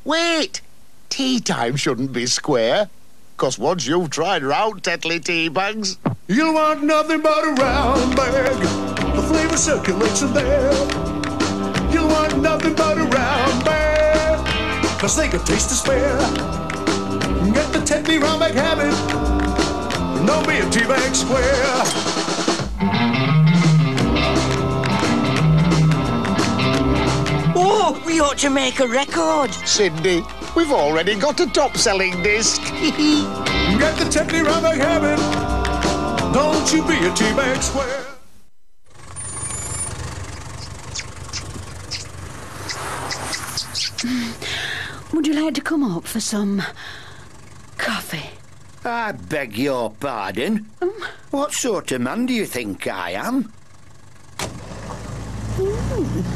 Wait! Tea time shouldn't be square. 'Cause once you've tried round Tetley tea bags, you'll want nothing but a round bag. The flavor circulates in there. You'll want nothing but a round bag, 'cause they got taste to spare. Get the Tetley round bag habit. Don't be a tea bag square. Oh, we ought to make a record. Cindy, we've already got a top-selling disc. Get the Tetley round bag habit. Don't you be a tea bag square. Would you like to come up for some coffee? I beg your pardon? What sort of man do you think I am? Ooh.